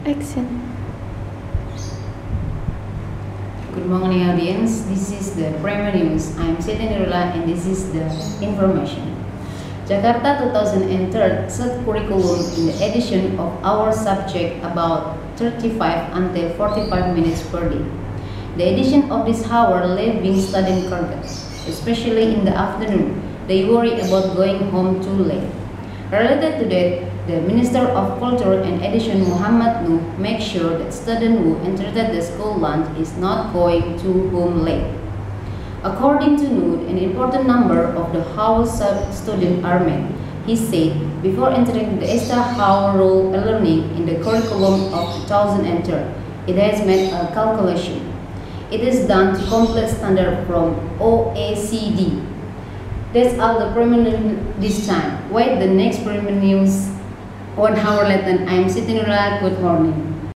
Action. Good morning, audience. This is the Prime News. I'm Siti Nurullah and this is the information. Jakarta 2003 set curriculum in the edition of our subject about 35 until 45 minutes per day. The edition of this hour left being studying content, especially in the afternoon. They worry about going home too late. Related to that, the Minister of Culture and Education Muhammad Nuh makes sure that students who entered the school lunch is not going to home late. According to Nuh, an important number of the house students are met. He said, before entering the extra hour role learning in the curriculum of 2003, it has made a calculation. It is done to complete standard from OECD. That's all the permanent this time. Wait the next permanent news 1 hour later. I'm Siti Nurullah. Good morning.